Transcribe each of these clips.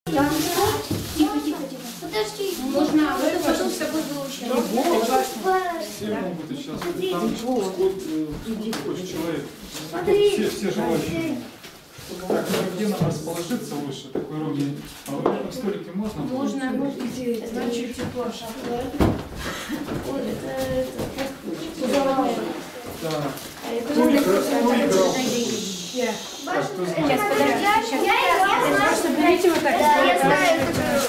Тихо, тихо, тихо. Подожди. Можно потом с тобой выучить. Все могут сейчас. Там сколько хочет человек. Все желающие. Так, где нам расположиться лучше? Такой ровный. А вот на столике можно? Можно. Значит, тепло. Так. Кто играл? Так, кто знает? Сейчас, подожди. Просто берите вот так. Я знаю,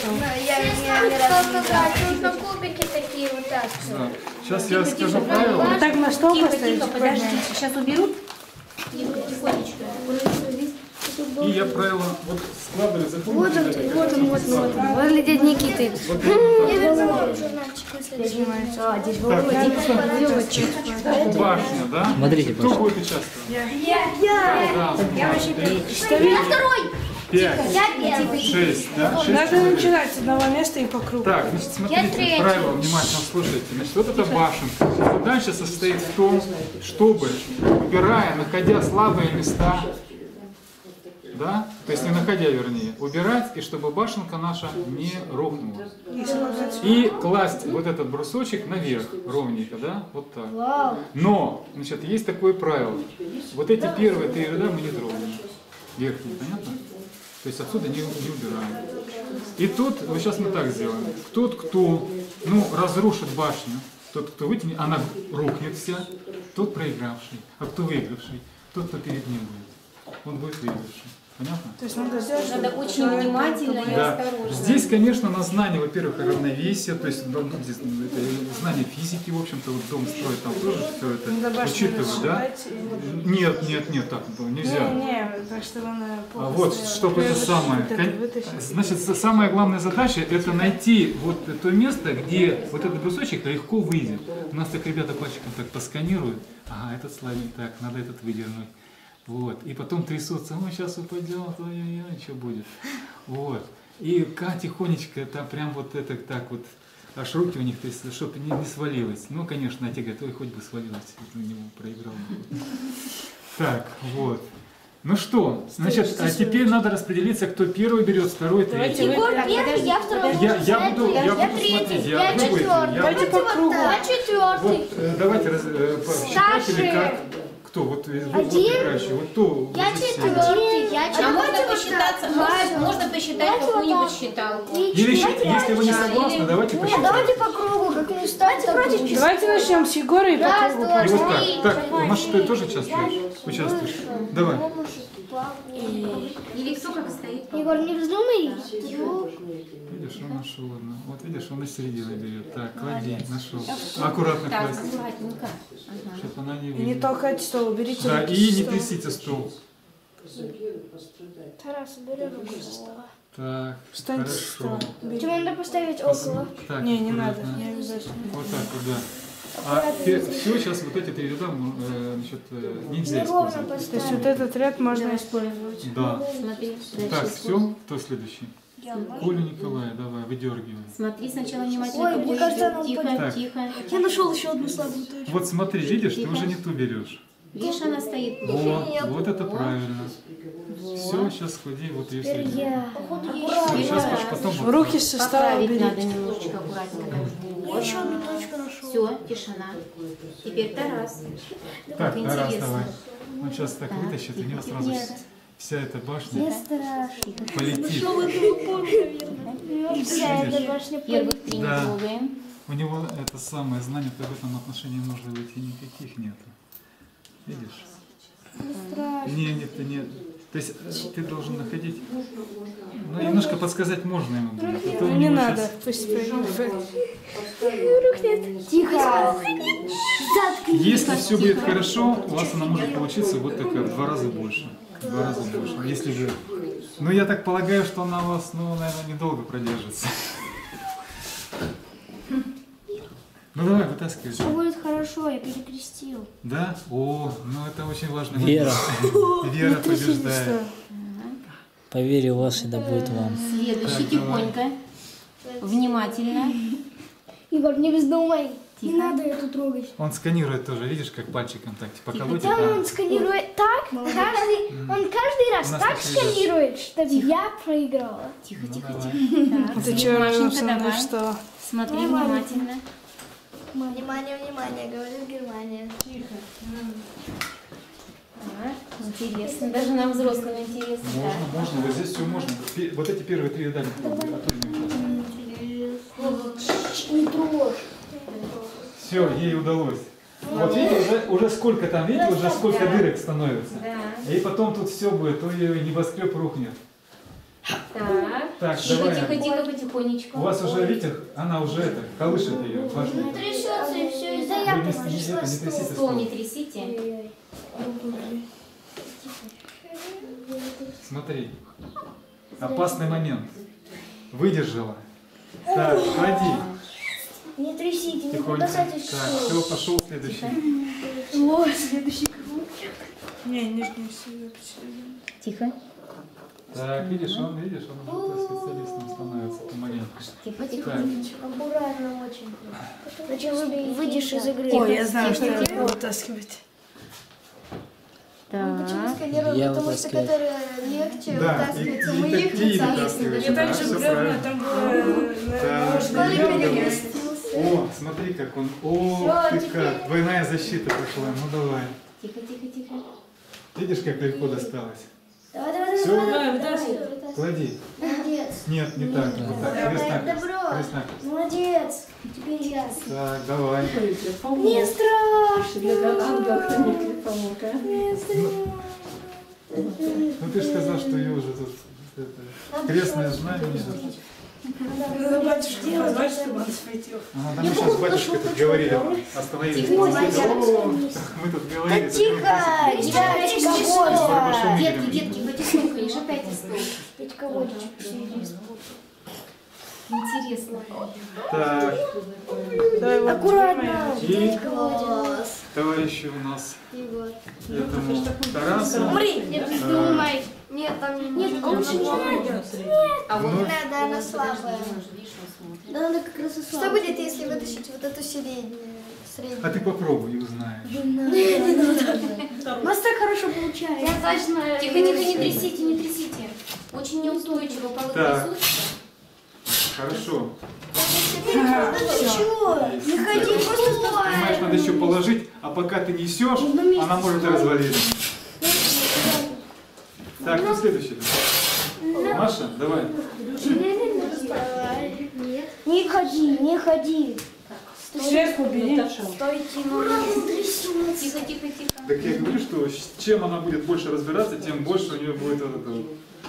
тут на кубики такие вот так. Да. Сейчас я скажу правила. Так на стол Тихо, поставить. тихо, подождите. Сейчас уберут. Тихо, тихонечко. И я правила вот складывать, запомните. Вот он. Возле дяди Никиты. Так, башня, да? Смотрите, Кто будет участвовать? Я. Я второй. 5, 6, да? 6 Надо человек. начинать с одного места и по кругу. Так, значит, Я смотрите, третий. правила внимательно слушайте. Значит, вот эта башенка. Задача состоит в том, чтобы, убирая, находя слабые места, да, то есть не находя, вернее, убирать, и чтобы башенка наша не рухнула. И класть вот этот брусочек наверх, ровненько, да, вот так. Но, значит, есть такое правило. Вот эти первые 3 ряда мы не трогаем. Верхние, понятно? То есть отсюда не убираем. И тут, вот сейчас мы так сделаем. Тот, кто, разрушит башню, тот, кто вытянет, она рухнет вся, тот проигравший. А кто выигравший? Тот, кто перед ним будет. Он будет выигравший. Понятно? То есть надо сделать, Надо очень внимательно и Да. осторожно. Здесь, конечно, на знание, во-первых, равновесия, то есть здесь, это знание физики, в общем-то, вот дом строить, там тоже все это надо башню учитывать, да? рассчитать и- Нет, так нельзя. Не, так что она плохо Вот, стояла. чтобы это самое. Вот это вытащить. Значит, самая главная задача это найти вот то место, где вот этот брусочек легко выйдет. У нас так ребята пальчиком так посканируют. Ага, этот слабенький, так, надо этот выдернуть. Вот. И потом трясутся, сейчас упадет, ой-ой-ой, что будет. Вот. И тихонечко там прям вот это так вот, аж руки у них, то есть, чтобы не свалилось. Ну, конечно, а те говорят, ой, хоть бы свалилось, у него проиграл. Так, вот. Ну что, значит, а теперь надо распределиться, кто первый берет, второй, третий. Егор первый, я второй. Я буду смотреть, я вы будете, четвертый. Давайте по кругу. Я четвертый. Вот, давайте посчитать или как. Кто? Вот играющий, вот кто? Я четвертый. Я четвертый. А можно посчитаться, можно посчитать какую-нибудь считалку. Или если вы не согласны, давайте посчитаем. Давайте по кругу, как-нибудь ставьте против. Давайте начнем с Егора и по Раз, кругу. два, И вот так. Так, Маша, ты тоже участвуешь? Давай. Или кто как стоит. Егор, не вздумай. Видишь, он нашел одну. Вот видишь, он из середины берет. Так, клади, нашел. Аккуратно Так, класть, аккуратненько. чтобы она не И не выйдет. толкайте стол, уберите Да, руки и со не стола. трясите стол. Тарас, убери руку со стола. Так, Встаньте со хорошо. стола. Уберите. Тебе надо поставить около. Так, Не, не надо, аккуратно. не обязательно. Вот так вот, да. А все, сейчас вот эти 3 ряда значит, нельзя Ровно использовать. То есть вот поставить. этот ряд можно использовать. Да. Смотри, Так, дальше. все, кто следующий? Коля Николай, давай, выдергивай. Смотри сначала внимательно. Ой, мне кажется, она Тихо, упадет. тихо. Я нашел еще одну слабую точку. Вот смотри, видишь, ты уже не ту берешь. Видишь, она стоит. Вот это правильно. Все, сейчас клади, вот ее среди. Сейчас потом вот Руки так. со стола Поправить надо уберите. немножечко аккуратненько. Я еще одну точку нашел. Все, тишина. Теперь Тарас. Так, Как Тарас, интересно. давай. Он сейчас так вытащит, у него сразу вся эта башня полетит. И вся эта башня Первых 3 не Да. трогаем. У него это самое знание в этом отношении может быть и никаких нету. Видишь? Нет. То есть ты должен находить. Ну, немножко подсказать можно ему будет. А то у Не него надо, щас- пусть проигрывает. Тихо. Если все будет хорошо, у вас она может получиться вот такая, в 2 раза больше. В 2 раза больше. Если же. Ну, я так полагаю, что она у вас, наверное, недолго продержится. Ну давай, вытаскивай. Все будет хорошо, я перекрестил. Да? О, ну это очень важно. Вера. Вера побеждает. Поверю в вас, и да будет вам. Следующий Так, давай. тихонько. Внимательно. Егор, не вздумай. Не надо эту трогать. Он сканирует тоже, видишь, как пальчиком так, типа колотит. Там да. он сканирует так, он каждый раз У нас так так идет. сканирует, чтобы я проиграла. Тихо, Ну, тихо, давай. тихо. Так, Ты что, Машенька, со мной давай. что? Смотри Давай, внимательно. Внимание, внимание, говорит Германия. Так, интересно. Даже нам взрослым интересно. Можно, можно, вот здесь все можно. Вот эти первые 3 дали. Не трожь. Все, ей удалось. Вот видите, уже сколько там, видите, уже сколько дырок становится. Да. И потом тут все будет, то ее небоскреб рухнет. Так. Так, Тихо, давай. тихо, тихо, потихонечку. У вас уже, видите, она уже это, колышет ее. Важно. Трясется и все из-за я Вы не положила трясите стол. Стол стол. не трясите. Смотри. Опасный момент. Выдержала. Так, клади. Не трясите, не Тихонько. касайтесь Так, стола. все, пошел следующий. Вот, следующий круг. Не, нижнюю силу. Тихо. Так, видишь, он уже специалистом становится помаленьку. Тихо, тихо. Так, Аккуратно очень. Зачем вы выйдешь из игры? Ой, я знаю, что я буду вытаскивать. Почему Так. сканировать? Я Потому что вытаскиваю. которые легче да, вытаскиваются, мы и их такие вытаскиваем. вытаскиваешь. Я Да, также все бревна, правильно. там было... Так, Школе перекрестился. О, смотри, как он. О, Всё, ты теперь- как. Двойная защита пошла. Ну давай. Тихо, тихо, тихо. Видишь, как легко досталось? Давай, давай, Всё. давай, Давай, давай, вытаскивай. вытаскивай. Клади. Молодец. Нет, не так. Вот так. Добро. Крест-накрест. Крест-накрест. Молодец. Теперь я. Так, давай. Не страшно. Не страшно. Ну ты же сказал, что ее уже тут это, крестное знамение. Надо батюшку позвать, чтобы он светил. Ага, там мы сейчас с батюшкой тут говорили. Остановились. Тихо, О, мы тут говорили. Да тихо. Дядечка Водя. Детки, детки, потихоньку, лишь опять из стола. Дядька Водя чуть посередине спутал. Интересно. Так, Давай, вот, Аккуратно. и Дядька Водя. товарищи у нас Егор. этому Тарасу. Умри. Не вздумай. Нет, там нет, лучше не надо. А вот Ну, Да, она слабая. видишь, он смотрит. Да надо как раз и слабая. Что будет, если вытащить вот эту среднюю? А ты попробуй и узнаешь. У нас так хорошо получается. Я точно. Тихо, тихо, не трясите, не трясите. Очень неустойчиво полы Так. трясутся. Хорошо. Да ты чего? Не ходи, просто стой. Понимаешь, надо еще положить, а пока ты несешь, она может и развалиться. Так, кто следующий? Маша, давай. Не ходи, не ходи. Сверху бери. Стойте, Тихо, тихо, тихо. Так я говорю, что чем она будет больше разбираться, тем больше у нее будет вот это вот.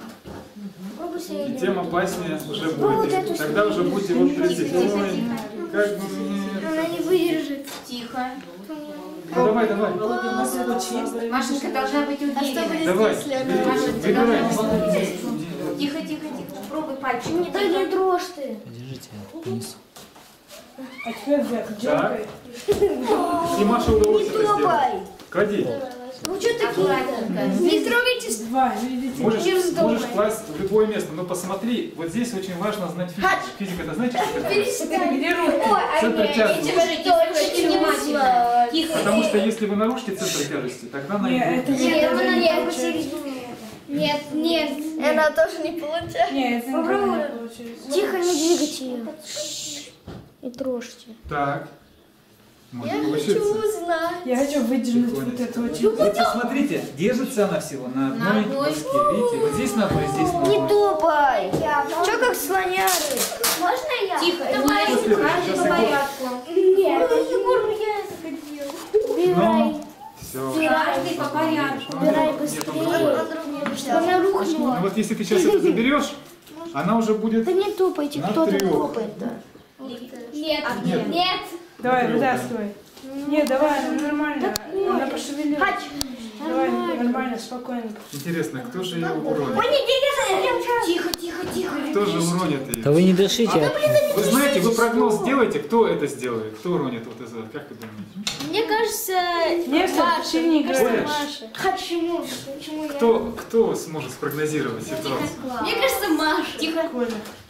И тем опаснее уже будет. Тогда уже будете вот просить. Ой, как бы мне... Она не выдержит. Тихо. Ну давай, давай. Машенька должна быть уверена. Давай, Маша, ты выбирай. должна быть уверена. Тихо, тихо, тихо. Пробуй пальчиком. Не дай, не дрожь ты. Подержите, я принесу. А теперь вверх, дергай. И Маша удалось Не это сделать. топай. Клади. Ну что такие? Аккуратненько. Не трогайте. Два, видите? Можешь класть в любое место, но посмотри, вот здесь очень важно знать физику. Физика, это знаете, что это? Перестань. Где руки? Ой, Центр тяжести. Слушайте, слушайте внимательно. Тихо. Потому что если вы нарушите центр тяжести, тогда она Не, это будет... не Нет, это она не не получается. Нет, нет. Она тоже не получается. Не, это Попробуй. не получается. Тихо, не двигайте ее. Не трожьте. Так. Может Я хочу получиться. узнать. Я хочу выдернуть Тихонечко. вот это очень. Вот посмотрите, держится она всего на одной одной. доске. Видите, вот здесь на одной, здесь на Не одной. топай. Че как слоняры? Можно я? Тихо, После товарищи, этого каждый сейчас по я буду- порядку. Нет, Егор, я это хотел. Убирай. Ну, все. Каждый по порядку. Убирай быстрее. Она Ну рухнула. вот если ты сейчас это заберешь, она уже будет... Да не топайте, На кто-то трёх. топает-то. Нет, Нет. нет. Давай, вытаскивай. Не, давай, она нормально. Она пошевелилась. Хач. Давай, нормально, спокойно. Интересно, кто же ее уронит? Тихо, тихо, тихо. Кто же уронит ее? Да вы не дышите. Вы знаете, вы прогноз сделаете, кто это сделает? Кто уронит вот это? Как вы думаете? Мне кажется, Не, сильнее говори. Маша. почему? Почему я? Кто сможет спрогнозировать ситуацию? Мне кажется, Маша. Тихо. Коля.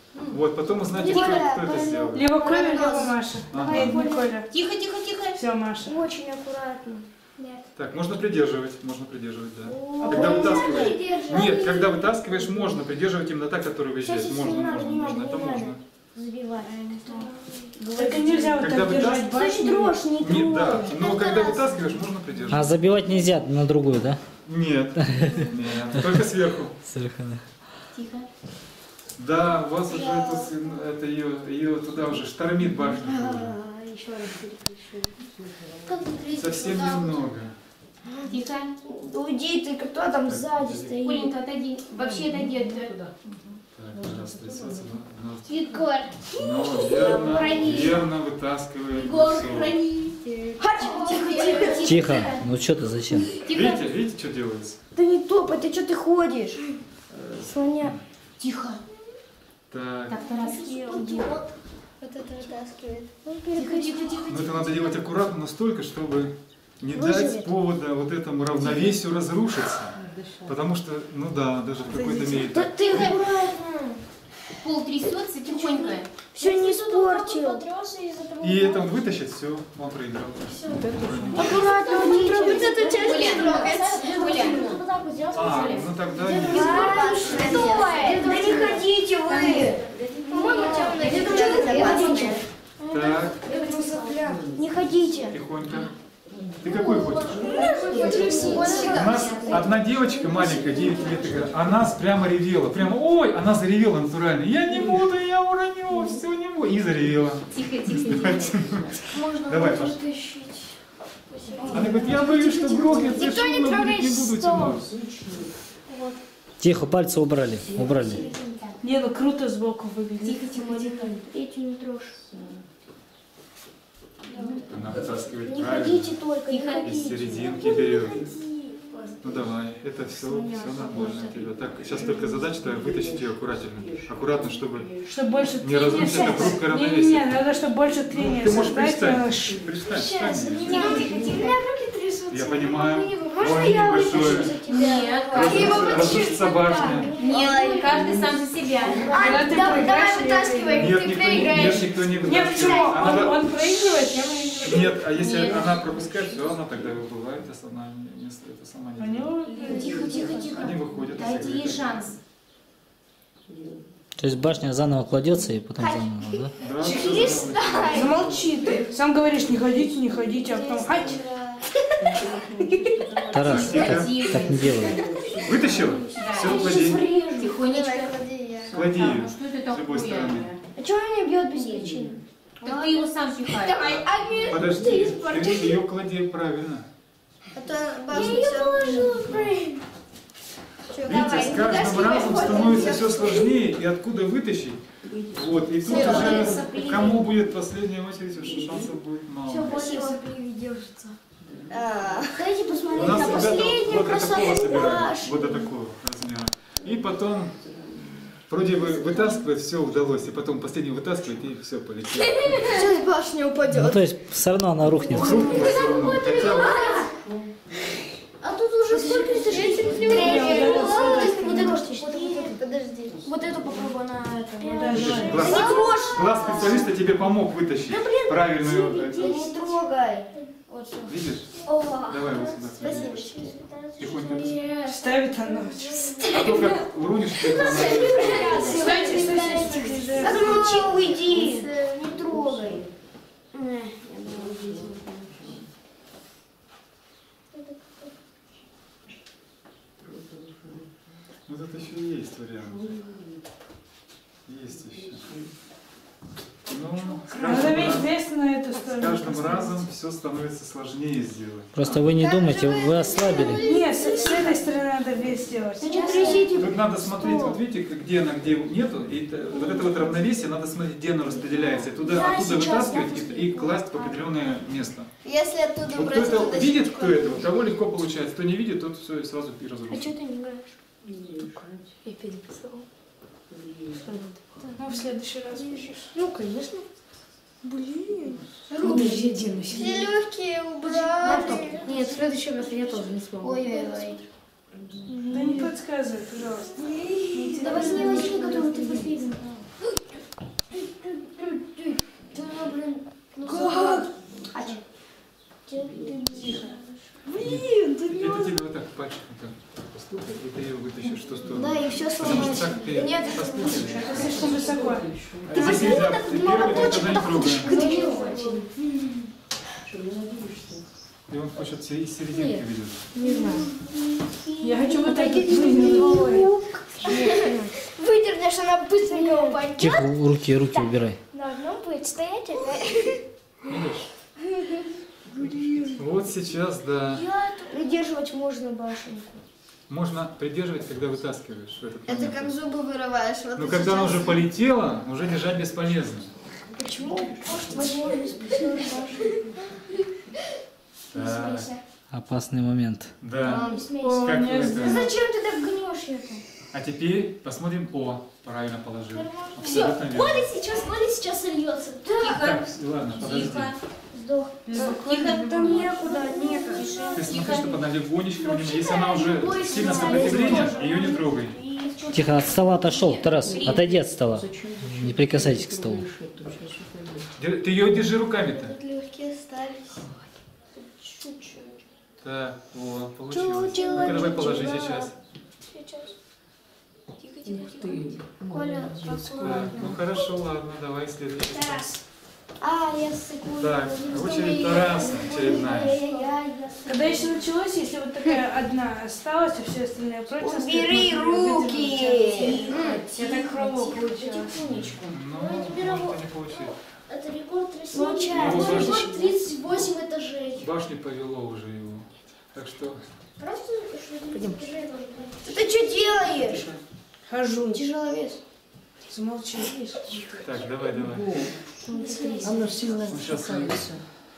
Вот, потом узнаете, кто это сделал. Либо Коля, либо Маша. Ага. Нет, не Коля. Тихо, тихо, тихо. Все, Маша. Очень аккуратно. Так, можно придерживать, да. Когда вытаскиваешь. Нет, когда вытаскиваешь, можно придерживать именно та, которую вы здесь. Можно, это можно. Забивай. Только нельзя вот Когда так держать вытаскиваешь. башню. Дрожь, не Нет, дрожь. да, но когда вытаскиваешь, можно А придерживать. забивать нельзя на другую, да? Нет, нет, только сверху. Совершенно. Тихо. Да, у вас уже это ее туда уже штормит башню. Еще раз перепишу. Совсем немного. Тихо. Уйди, ты кто там сзади стоит? Коленька, отойди. Вообще отойди от Так, раз трясется, Егор. но верно вытаскивает. Всё. Тихо. Ну что ты, зачем? Тихо. Видите, что делается? Да не топай, ты что ты ходишь? Слоня. Тихо. Так, Так, Тарас, уйди. Вот это вытаскивает. Тихо, тихо, тихо. но это надо делать аккуратно настолько, чтобы не Выживет. дать повода вот этому равновесию разрушиться. Потому что, ну да, даже в какой-то мере. Да ты аккуратно. Пол трясется, тихонько. Все не испортил. И это он вытащит, все, он проиграл. Аккуратно, уйди. Вот эту часть Коля, не трогать. Коля. А, ну тогда нет. Стой! Да не ходите вы! По-моему, темная. Так, Не ходите. тихонько. Ты какой хочешь? У нас одна девочка маленькая, 9 лет, играет, она прямо ревела. Прямо, ой, она заревела натурально. Я не буду, я уроню, все не буду. И заревела. Тихо, тихо, тихо. Давай, Паша. Она говорит, я боюсь, что грохнет, я Никто не шумно трогает будет, не буду стол. тянуть. Тихо, пальцы убрали. Убрали. Не, ну круто сбоку выглядит. Тихо, тихо, тихо. Эти не трожь. Она вытаскивает Не правильно, ходите только, не из ходите. серединки берет. Ну давай, это все нормально у тебя. Так, сейчас только задача вытащить ее аккуратно. Аккуратно, чтобы Чтобы больше не трения разрушить это создать. хрупкое Не, равновесие. надо, чтобы больше трения Ты можешь создать. представить. Представь, встань. Тихо. Я понимаю. Можно Ой, я небольшое. вытащу за тебя? Нет, Разрушится башня. нет, каждый сам за себя. Когда ты проиграешь, вытаскивай, Нет, никто не Нет, вытаскивает. почему? Она- Он проигрывает, я выигрываю. Нет, а если Нет. она пропускает, все, она тогда выбывает, если она это сама не делает. Понял? Тихо, тихо, тихо. Они выходят из Дайте игры. ей шанс. То есть башня заново кладется и потом заново, да? Да, всё заново. Замолчи ты. Сам говоришь, не ходите, а потом хать. Тарас, так не делай. Вытащила? Все, клади. Тихонечко. Клади Так, ее ну что это с любой такое? стороны. А чего он меня бьет без причины? Так ты его сам пихаешь. Подожди, ты ее клади правильно. Я ее положила, блин. Видите, с каждым разом становится все сложнее, и откуда вытащить. Вот, и тут уже кому будет последняя очередь, уж шансов будет мало. Хотите У посмотреть нас на ребята последнюю вот до такого красоту собирали, башни? вот до такого размера. И потом, вроде бы вытаскивает, все удалось, и потом последний вытаскивает, и все полетело. Сейчас башня Ну упадет. то есть все равно она рухнет. Хрупко все равно, хотя бы А тут уже сколько сожжений? Подожди. Вот эту попробуй на это. видишь, глаз специалиста тебе помог вытащить правильную. Не трогай. Вот всё. Видишь? О, Давай вот сюда. спасибо. Тихонько. Ставит она. А то как уронишь, это она... Замолчи, уйди. Не трогай. Ну тут еще есть вариант. Есть еще. Ну, с Надо весь каждым, вес на эту с сторону. каждым разом все становится сложнее сделать. Просто вы не думайте, вы ослабили. Нет, с этой стороны надо вес сделать. Не трясите. Тут надо смотреть, вот видите, где она, где нету, и вот это вот равновесие, надо смотреть, где оно распределяется, и оттуда вытаскивать и класть в определенное место. Если оттуда Вот кто это видит, кто это, у кого легко получается, кто не видит, тот все сразу и А разрушит. что ты не играешь? Я переписала. Ну, в следующий раз пишешь. Ну, конечно. Блин. Все легкие убрали. Нет, в следующий раз я тоже не смогу. Ой-ой-ой. Да не подсказывай, пожалуйста. Да возьми, которую ты выпил. такое? Здесь нельзя первый, когда не трогаем. И он хочет все из серединки ведет. Не знаю. Я хочу вот так вот выдернуть. Выдернешь, она быстренько упадет. Тихо, руки убирай. Должно быть стоять. Видишь? Вот сейчас, да. Придерживать можно башенку. Можно придерживать, когда вытаскиваешь. В этот Это момент. как зубы вырываешь. Вот Но и когда она сейчас. уже полетела, уже держать бесполезно. Почему? Может, возможно, спасешь башенку. Не Так, смейся. Опасный момент. да. Не О, смейся. Как не вы это? Ну зачем ты так гнешь это? А теперь посмотрим. О, правильно положил. Все, Абсолютно верно. Коля сейчас сольется. Да. Так, ладно, подожди. Сдох. Тихо. Там некуда, некуда. Ты смотри, чтобы она легонечко, если она уже сильно сопротивление, ее не трогай. Тихо, от стола отошел. Тарас, отойди от стола. Не прикасайтесь к столу. Ты ее держи руками-то. Тут легкие остались. Чуть-чуть. Так, вот, получилось. Ну-ка, давай положи сейчас. Сейчас. Тихо, тихо, тихо. Коля, Так, аккуратно. ну хорошо, ладно, давай следующий. Тарас. Я секунду. Так, очередь Тараса очередная. Когда еще началось, если вот такая одна осталась, а все остальные против... Убери стоят, руки! Я так хрово получилось. Ну, может, и не получилось. Это рекорд России. Рекорд 38 этажей. Башню повело уже его. Так что... Просто ты что делаешь? Хожу. Тяжеловес. Замолчи. Так, давай. Она сильно Ну, сейчас спускается.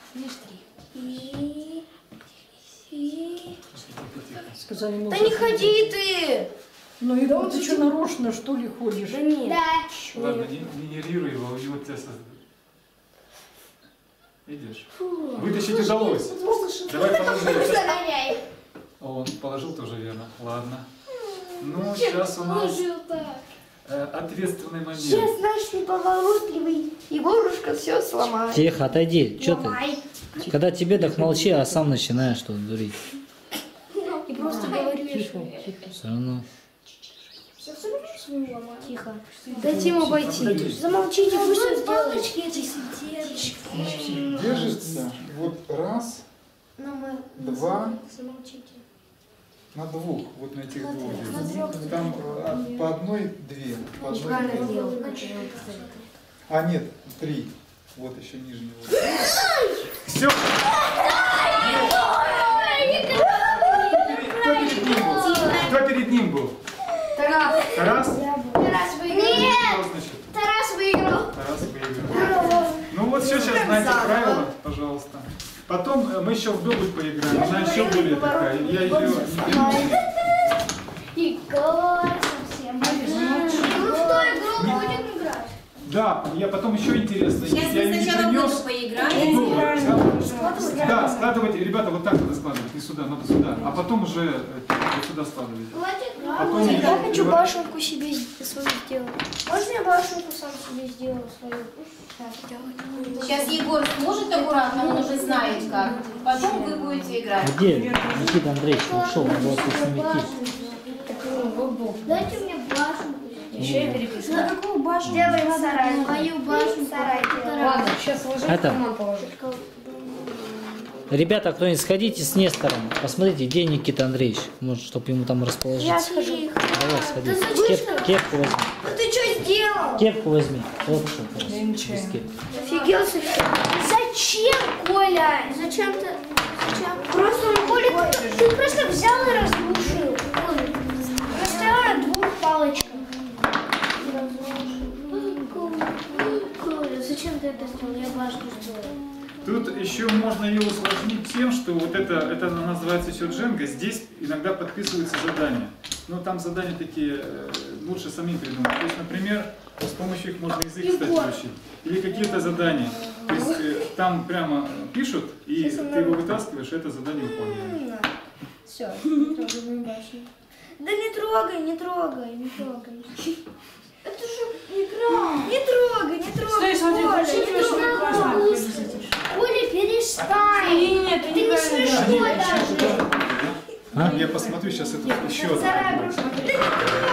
Сказали, Да может, не ходи ты! Ну и ты что, нарочно, что ли, ходишь? Да нет. Ладно, не нервируй его, у него тебя Видишь? Вытащить удалось. Давай положи. Он положил тоже верно. Ладно. Ну, сейчас у нас ответственный момент. Сейчас наш неповоротливый Егорушка все сломает. Тихо, отойди. Че ты? Когда тебе так молчи, а сам начинаешь что дурить. И просто говоришь. Тихо, тихо. Все равно. Тихо. Дайте ему обойти. Замолчите, пусть он палочки эти сердечки. Держится вот раз Два. Замолчите. на двух, вот на этих двух. Там по одной две. По одной Правильно две. сделал. А нет, три. Вот еще нижний. Все. Кто перед ним был? Тарас. Тарас? Тарас выиграл. Нет! Значит, Тарас выиграл. Тарас выиграл. Ну вот все, сейчас знаете правила, пожалуйста. Потом мы еще в дубль поиграем. Она еще более такая. Я ее не Егор совсем. Ну кто игру будем играть? Да, я потом еще интересно. Сейчас Я мы ее не сначала принес. воду поиграем. Ну, да, складывайте, ребята, вот так надо складывать, не сюда, надо сюда. А потом уже вот сюда складывайте. Потом Я хочу башенку себе свою сделать. Можно я башенку сам себе сделаю свою? Сейчас Егор сможет аккуратно, он уже знает как. Потом вы будете играть. Где Никита Андреевич ушел? Надо было с ним идти. Дайте мне башенку. Еще я перепишу. На какую башенку? Делаем сарай. Мою башенку. Сарай. Ладно, сейчас ложи, Это- карман положи. Ребята, кто-нибудь сходите с Нестором. Посмотрите, где Никита Андреевич. Может, чтобы ему там Я расположиться. схожу. Давай, сходи. Да зачем? Кепку возьми. Ну ты что сделал? Кепку возьми. Вот что. Я ничего. Без кепки. Офигел совсем. Зачем, Коля? Зачем ты? Зачем? Просто он, Коля, ты просто взял и разрушил. Поставил на двух палочках. Коля, зачем ты это сделал? Я башню сделал. Тут еще можно ее усложнить тем, что вот это называется еще дженга, здесь иногда подписываются задания. Но там задания такие лучше самим придумать. То есть, например, с помощью их можно язык, кстати, учить. Или какие-то задания. То есть там прямо пишут, и ты его вытаскиваешь, и это задание выполняешь. Все, трогай башню. Да не трогай, не трогай, не трогай. Это же игра. Не трогай, не трогай. Стой, смотри, Коля, ты не чувствуешь, трогай. как классно. Коля, перестань. Нет, Ты не смешно даже. Я посмотрю сейчас это еще. Сарай,